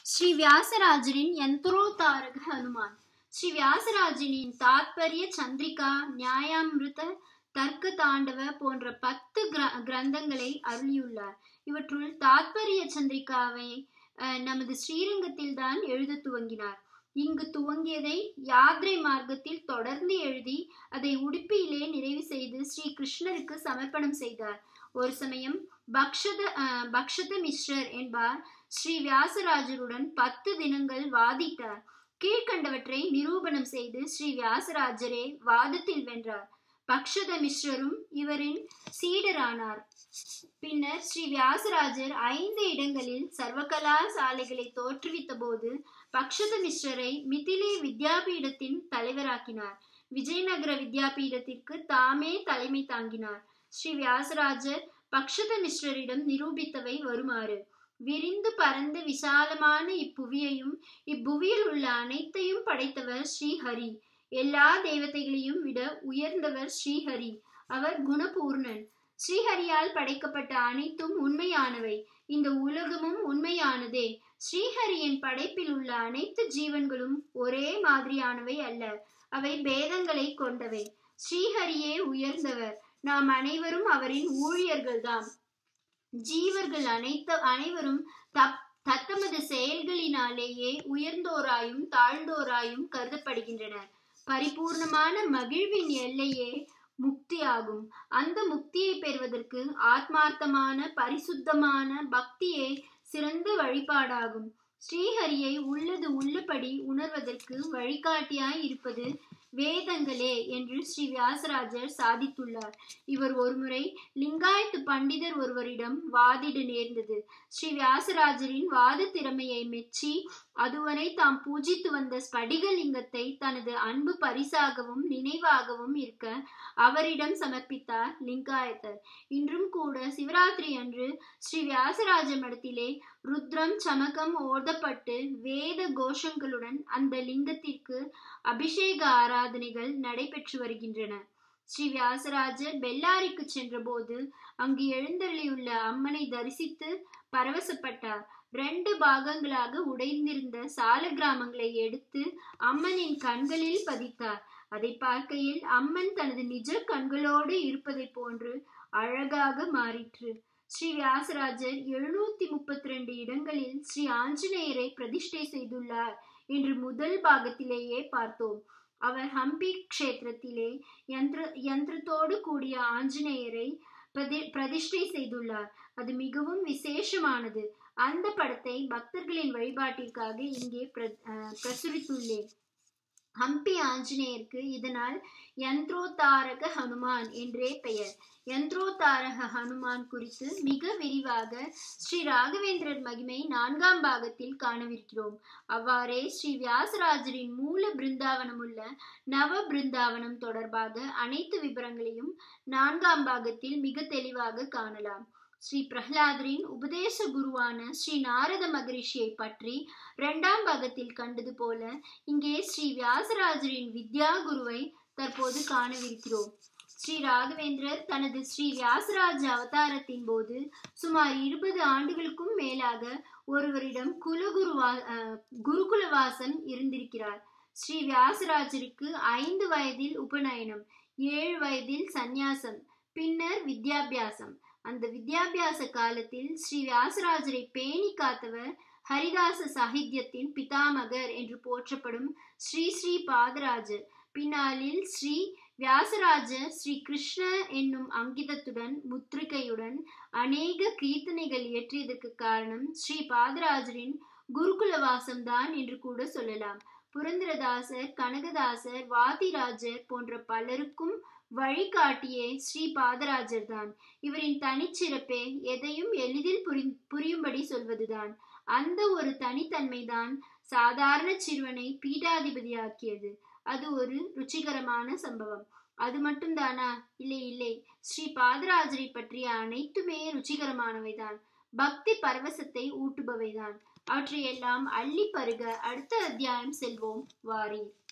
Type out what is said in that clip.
ஸ்ரீ வியாசராஜரின் யந்திரோத்தாரக ஹனுமான். ஸ்ரீ வியாசராஜனின் தாத்பரிய சந்திரிகா, நியாயாமிருத, தர்க்க தாண்டவ போன்ற 10 கிரந்தங்களை அருளியுள்ளார். இவற்றுள் தாத்பரிய சந்திரிகாவை நமது ஸ்ரீரங்கத்தில் தான் எழுத துவங்கினார். இங்கு துவங்கியதை யாத்ரை மார்க்கத்தில் தொடர்ந்து எழுதி அதை உடுப்பியிலே நிறைவு செய்து ஸ்ரீ கிருஷ்ணருக்கு சமர்ப்பணம் செய்தார். ஒரு சமயம் பக்ஷத மிஸ்ரர் என்பார் ஸ்ரீ வியாசராஜருடன் 10 தினங்கள் வாதிட்டார். கீழ்கண்டவற்றை நிரூபணம் செய்து ஸ்ரீ வியாசராஜரே வாதத்தில் வென்றார். பக்ஷத மிஸ்ரரும் இவரின் சீடரானார். பின்னர் ஸ்ரீ வியாசராஜர் 5 இடங்களில் சர்வகலா சாலைகளை தோற்றுவித்த போது பக்ஷத மிஸ்ரரை மிதிலே வித்யாபீடத்தின் தலைவராக்கினார். விஜயநகர வித்யாபீடத்திற்கு தாமே தலைமை தாங்கினார். ஸ்ரீ வியாசராஜர் பக்ஷத மிஸ்ரரிடம் நிரூபித்தவை வருமாறு: விரிந்து பரந்த விசாலமான இப்புவியையும் இப்புவியில் உள்ள அனைத்தையும் படைத்தவர் ஸ்ரீஹரி. எல்லா தேவதைகளையும் விட உயர்ந்தவர் ஸ்ரீஹரி. அவர் குணபூர்ணன். ஸ்ரீஹரியால் படைக்கப்பட்ட அனைத்தும் உண்மையானவை. இந்த உலகமும் உண்மையானதே. ஸ்ரீஹரியின் படைப்பில் உள்ள அனைத்து ஜீவன்களும் ஒரே மாதிரியானவை அல்ல. அவை பேதங்களை கொண்டவை. ஸ்ரீஹரியே உயர்ந்தவர். நாம் அனைவரும் அவரின் ஊழியர்கள்தான். ஜீவர்கள் அனைவரும் தத்தமது செயல்களினாலேயே உயர்ந்தோராயும் தாழ்ந்தோராயும் கருதப்படுகின்றனர். பரிபூர்ணமான மகிழ்வின் எல்லையே முக்தி ஆகும். அந்த முக்தியை பெறுவதற்கு ஆத்மார்த்தமான பரிசுத்தமான பக்தியே சிறந்த வழிபாடாகும். ஸ்ரீஹரியை உள்ளது உள்ளபடி உணர்வதற்கு வழிகாட்டியாய் இருப்பது வேதங்களே என்று ஸ்ரீ வியாசராஜர் சாதித்துள்ளார். இவர் ஒருமுறை லிங்காயத்து பண்டிதர் ஒருவரிடம் வாதிட நேர்ந்தது. ஸ்ரீ வியாசராஜரின் வாத திறமையை மெச்சி அதுவரை தாம் பூஜித்து வந்த ஸ்படிகலிங்கத்தை தனது அன்பு பரிசாகவும் நினைவாகவும் இருக்க அவரிடம் சமர்ப்பித்தார் லிங்காயத்தர். இன்றும் கூட சிவராத்திரி அன்று ஸ்ரீ வியாசராஜ மடத்திலே ருத்ரம் சமகம் ஓதப்பட்டு வேத கோஷங்களுடன் அந்த லிங்கத்திற்கு அபிஷேக ஆராதனைகள் நடைபெற்று வருகின்றன. ஸ்ரீ வியாசராஜர் பெல்லாரிக்கு சென்ற போது அங்கு எழுந்தருளியுள்ள அம்மனை தரிசித்து பரவசப்பட்டார். 2 பாகங்களாக உடைந்திருந்த சால கிராமங்களை எடுத்து அம்மனின் கண்களில் பதித்தார். அதை பார்க்கையில் அம்மன் தனது நிஜ கண்களோடு இருப்பதை போன்று அழகாக மாறிற்று. ஸ்ரீ வியாசராஜர் 732 இடங்களில் ஸ்ரீ ஆஞ்சநேயரை பிரதிஷ்டை செய்துள்ளார் என்று முதல் பாகத்திலேயே பார்த்தோம். அவர் ஹம்பி க்ஷேத்திரத்திலே யந்திரத்தோடு கூடிய ஆஞ்சநேயரை பிரதிஷ்டை செய்துள்ளார். அது மிகவும் விசேஷமானது. அந்த படத்தை பக்தர்களின் வழிபாட்டிற்காக இங்கே பிரசுரித்துள்ளேன். ஹம்பி ஆஞ்சநேயருக்கு இதனால் யந்திரோத்தாரக ஹனுமான் என்றே பெயர். யந்திரோத்தாரக ஹனுமான் குறித்து மிக விரிவாக ஸ்ரீ ராகவேந்திரர் மகிமை 4ஆம் பாகத்தில் காணவிருக்கிறோம். அவ்வாறே ஸ்ரீ வியாசராஜரின் மூல பிருந்தாவனம் உள்ள நவ பிருந்தாவனம் தொடர்பாக அனைத்து விவரங்களையும் 4ஆம் பாகத்தில் மிக தெளிவாக காணலாம். ஸ்ரீ பிரஹ்லாதரின் உபதேச குருவான ஸ்ரீ நாரத மகரிஷியை பற்றி 2ஆம் பாகத்தில் கண்டது போல இங்கே ஸ்ரீ வியாசராஜரின் வித்யா குருவை தற்போது காணவிருக்கிறோம். ஸ்ரீ ராகவேந்திரர் தனது ஸ்ரீ வியாசராஜ அவதாரத்தின் போது சுமார் 20 ஆண்டுகளுக்கும் மேலாக ஒருவரிடம் குருகுலவாசம் இருந்திருக்கிறார். ஸ்ரீ வியாசராஜருக்கு 5 வயதில் உபநயனம், 7 வயதில் சந்நியாசம், பின்னர் வித்யாபியாசம். அந்த வித்யாபியாச காலத்தில் ஸ்ரீ வியாசராஜரை பேணி காத்தவர் ஹரிதாச சாகித்யத்தின் பிதாமகர் என்று போற்றப்படும் ஸ்ரீ பாதராஜர். பின்னாளில் ஸ்ரீ வியாசராஜர் ஸ்ரீ கிருஷ்ண என்னும் அங்கிதத்துடன் முத்திரிகையுடன் அநேக கீர்த்தனைகள் இயற்றியதற்கு காரணம் ஸ்ரீ பாதராஜரின் குருகுலவாசம் தான் என்று கூட சொல்லலாம். புரந்தரதாசர், கனகதாசர், வாதிராஜர் போன்ற பலருக்கும் வழிகாட்டியே ஸ்ரீ பாதராஜர் தான். இவரின் தனிச்சிறப்பே எதையும் எளிதில் புரியும்படி சொல்வதுதான். அந்த ஒரு தனித்தன்மைதான் சாதாரண சிறுவனை பீடாதிபதியாக்கியது. அது ஒரு ருச்சிகரமான சம்பவம். அது மட்டும்தானா? இல்லை. ஸ்ரீ பாதராஜரை பற்றிய அனைத்துமே ருச்சிகரமானவைதான். பக்தி பரவசத்தை ஊட்டுபவைதான். அவற்றையெல்லாம் அள்ளி பருக அடுத்த அத்தியாயம் செல்வோம் வாரீர்.